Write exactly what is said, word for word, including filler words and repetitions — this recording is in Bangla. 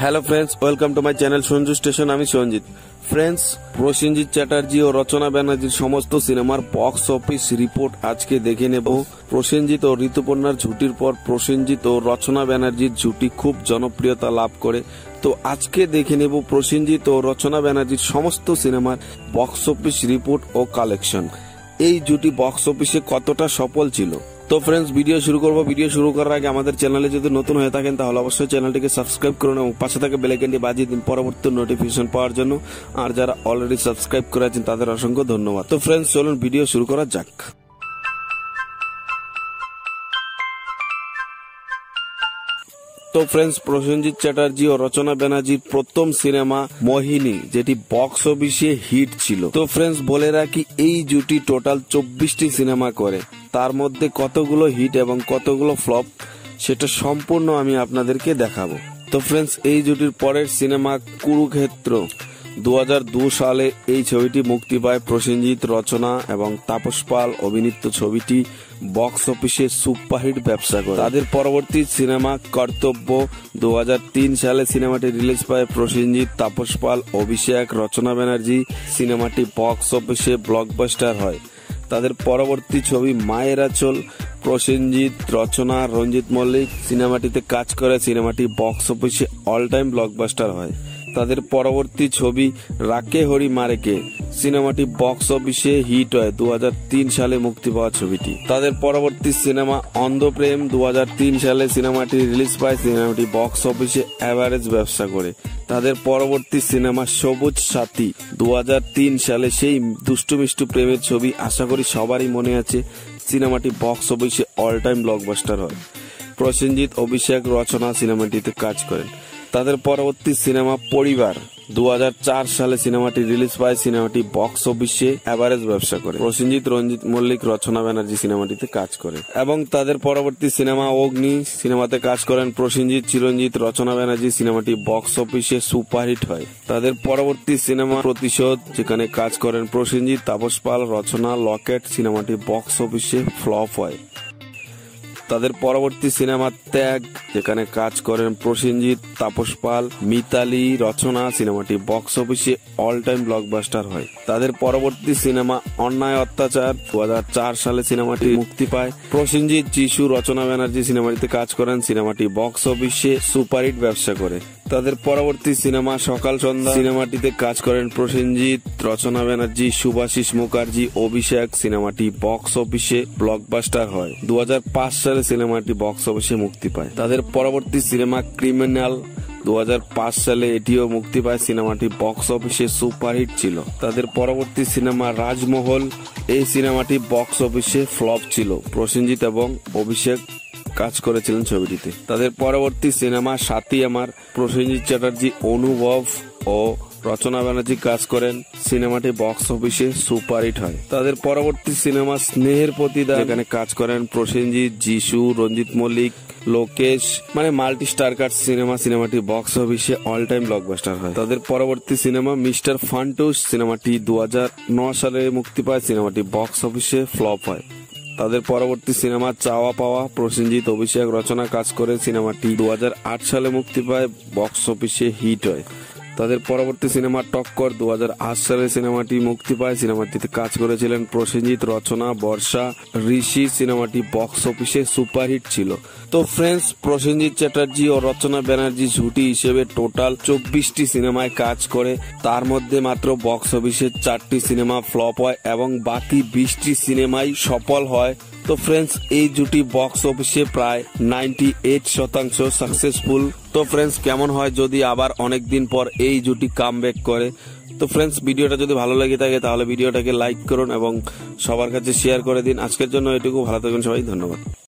Hello friends, welcome to my channel Sanju station. আমি সঞ্জিত। ফ্রেন্ডস, প্রসেনজিৎ চ্যাটার্জি ও রচনা ব্যানার্জির সমস্ত সিনেমার বক্স অফিস রিপোর্ট আজকে দেখে নেব। প্রসেনজিৎ ও ঋতুপর্ণার জুটির পর প্রসেনজিৎ ও রচনা ব্যানার্জির জুটি খুব জনপ্রিয়তা লাভ করে। তো আজকে দেখে নেব প্রসেনজিৎ ও রচনা ব্যানার্জির সমস্ত সিনেমার বক্স অফিস রিপোর্ট ও কালেকশন। এই জুটি বক্স অফিসে কতটা সফল ছিল। তো ফ্রেন্ডস, ভিডিও শুরু করব। ভিডিও শুরু করার আগে আমাদের চ্যানেলে যদি নতুন হয়ে থাকেন তাহলে অবশ্যই চ্যানেলটিকে সাবস্ক্রাইব করুন এবং পাশে থাকা বেল আইকনটি বাজিয়ে দিন পরবর্তী নোটিফিকেশন পাওয়ার জন্য। আর যারা অলরেডি সাবস্ক্রাইব করে আছেন তাদের অসংখ্য ধন্যবাদ। তো ফ্রেন্ডস, চলুন ভিডিও শুরু করা যাক। তো ফ্রেন্ডস, প্রসেনজিৎ চ্যাটার্জি ও রচনা ব্যানার্জির প্রথম সিনেমা মোহিনী, যেটি বক্স অফিসে হিট ছিল। তো ফ্রেন্ডস, বলে রাখি এই জুটি টোটাল চব্বিশটি সিনেমা করে। তার মধ্যে কতগুলো হিট এবং কতগুলো ফ্লপ সেটা সম্পূর্ণ আমি আপনাদেরকে দেখাবো। তো ফ্রেন্ডস, এই জুটির পরের সিনেমা কুরুক্ষেত্র। দু হাজার দুই সালে এই ছবিটি মুক্তি পায়। প্রসেনজিৎ, রচনা এবং তাপস পাল অভিনীত ছবিটি বক্স অফিসে সুপারহিট ব্যবসা করে। তাদের পরবর্তী সিনেমা কর্তব্য। দু হাজার তিন সালে সিনেমাটি রিলিজ পায়। প্রসেনজিৎ, তাপস পাল, অভিষেক, রচনা ব্যানার্জি। সিনেমাটি বক্স অফিসে ব্লকবাস্টার হয়। তাদের পরবর্তী ছবি মায়ের আঁচল। প্রসেনজিৎ, রচনা, রঞ্জিত মল্লিক সিনেমাটিতে কাজ করে। সিনেমাটি বক্স অফিসে অল টাইম ব্লকবাস্টার হয়। তাদের পরবর্তী ছবি রাকে হরি মারেকে সিনেমাটি বক্স অফিসে হিট হয়। দু হাজার তিন সালে মুক্তি পাওয়া ছবিটি। তাদের পরবর্তী সিনেমা অন্ধপ্রেম। দু হাজার তিন সালে সিনেমাটি রিলিজ পায়। সিনেমাটি বক্স অফিসে অ্যাভারেজ ব্যবসা করে। তাদের পরবর্তী সিনেমা সবুজ সাথী। দু হাজার তিন সালে সেই দুষ্টু মিষ্টু প্রেমের ছবি, আশা করি সবারই মনে আছে। সিনেমাটি বক্স অফিসে অল টাইম ব্লকবাস্টার হয়। প্রসেনজিৎ, অভিষেক, রচনা সিনেমাটিতে কাজ করেন। তাদের পরবর্তী সিনেমা পরিবার। দু হাজার চার সালে সিনেমাটি রিলিজ পায়। সিনেমাটি বক্স অফিসে অ্যাভারেজ ব্যবসা করে। প্রসেনজিৎ, রঞ্জিত মল্লিক, রচনা ব্যানার্জি সিনেমাটিতে কাজ করে। এবং তাদের পরবর্তী সিনেমা অগ্নি সিনেমাতে কাজ করেন প্রসেনজিৎ, চিরঞ্জিত, রচনা ব্যানার্জি। সিনেমাটি বক্স অফিসে সুপারহিট হয়। তাদের পরবর্তী সিনেমা প্রতিশোধ, যেখানে কাজ করেন প্রসেনজিৎ, তাপস পাল, রচনা। লকেট সিনেমাটি বক্স অফিসে ফ্লপ হয়। তাদের পরবর্তী সিনেমা ত্যাগ, যেখানে কাজ করেন প্রসেনজিৎ, তাপস পাল, মিতালি, রচনা। সিনেমাটি বক্স অফিসে অল টাইম ব্লকবাস্টার হয়। তাদের পরবর্তী সিনেমা অন্যায় অত্যাচার। দু হাজার চার সালে সিনেমাটি মুক্তি পায়। প্রসেনজিৎ, যিশু, রচনা ব্যানার্জি সিনেমাটিতে কাজ করেন। সিনেমাটি বক্স অফিসে সুপারহিট ব্যবসা করে। তাদের পরবর্তী সিনেমা সকাল সন্ধ্যা সিনেমাটিতে কাজ করেন প্রসেনজিৎ, রচনা ব্যানার্জি, শুভাশিস মুখার্জি, অভিষেক। সিনেমাটি বক্স অফিসে ব্লকবাস্টার হয়। দু হাজার পাঁচ সালে সিনেমাটি বক্স অফিসে মুক্তি পায়। তাদের পরবর্তী সিনেমা ক্রিমিনাল। দু হাজার পাঁচ সালে এটিও মুক্তি পায়। সিনেমাটি বক্স অফিসে সুপারহিট ছিল। তাদের পরবর্তী সিনেমা রাজমহল। এই সিনেমাটি বক্স অফিসে ফ্লপ ছিল। প্রসেনজিৎ এবং অভিষেক কাজ করেছিলেন ছবিটিতে। তাদের পরবর্তী সিনেমা সাথী আমার। প্রসেনজিৎ চ্যাটার্জি, অনুভব ও রচনা ব্যানার্জি কাজ করেন। সিনেমাটি বক্স অফিসে সুপারহিট হয়। তাদের পরবর্তী সিনেমা স্নেহের প্রতিদান, যেখানে কাজ করেন প্রসেনজিৎ, যিশু, রঞ্জিত মল্লিক, লোকেশ, মানে মাল্টি স্টার কাট সিনেমা। সিনেমাটি বক্স অফিসে অল টাইম ব্লকবাস্টার হয়। তাদের পরবর্তী সিনেমা মিস্টার ফান্টুস। সিনেমাটি দু হাজার নয় সালে মুক্তি পায়। সিনেমাটি বক্স অফিসে ফ্লপ হয়। তাদের পরবর্তী সিনেমা চাওয়া পাওয়া। প্রসেনজিৎ, অভিষেক, রচনা কাজ করে। সিনেমাটি দু হাজার আট সালে মুক্তি পায়। বক্স অফিসে হিট হয়। তাদের পরবর্তী সিনেমা টক্কর। দু হাজার আট সালে সিনেমাটি মুক্তি পায়। সিনেমাটিতে কাজ করেছিলেন প্রসেনজিৎ, রচনা, বর্ষা, ঋষি। সিনেমাটি বক্স অফিসে সুপারহিট ছিল। তো ফ্রেন্ডস, প্রসেনজিৎ চ্যাটার্জি ও রচনা ব্যানার্জি জুটি হিসেবে টোটাল চব্বিশটি সিনেমায় কাজ করে। তার মধ্যে মাত্র বক্স অফিসে চারটি সিনেমা ফ্লপ হয় এবং বাকি বিশটি সিনেমাই সফল হয়। তো ফ্রেন্ডস, এই জুটি বক্স অফিসে প্রায় নাইনটি এইট শতাংশ সাকসেসফুল। তো ফ্রেন্ডস, কেমন হয় যদি আবার অনেক দিন পর এই জুটি কামব্যাক করে। তো ফ্রেন্ডস, ভিডিওটা যদি ভালো লেগে থাকে তাহলে ভিডিওটাকে লাইক করুন এবং সবার কাছে শেয়ার করে দিন। আজকের জন্য এটুকু। ভালো থাকবেন সবাই, ধন্যবাদ।